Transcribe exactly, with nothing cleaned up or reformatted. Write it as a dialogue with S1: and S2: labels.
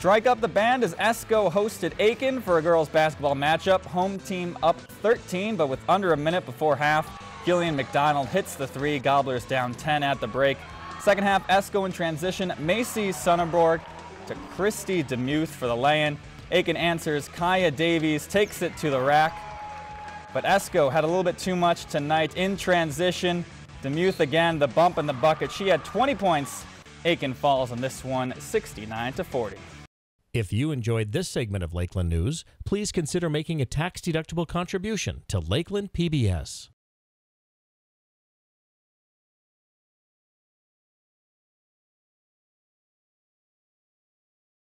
S1: Strike up the band as Esko hosted Aitkin for a girls basketball matchup. Home team up thirteen, but with under a minute before half, Gillian McDonald hits the three. Gobblers down ten at the break. Second half, Esko in transition. Macy Sonnenborg to Christy Demuth for the lay-in. Aitkin answers. Kaya Davies takes it to the rack. But Esko had a little bit too much tonight in transition. Demuth again, the bump in the bucket. She had twenty points. Aitkin falls on this one, sixty-nine to forty.
S2: If you enjoyed this segment of Lakeland News, please consider making a tax-deductible contribution to Lakeland P B S.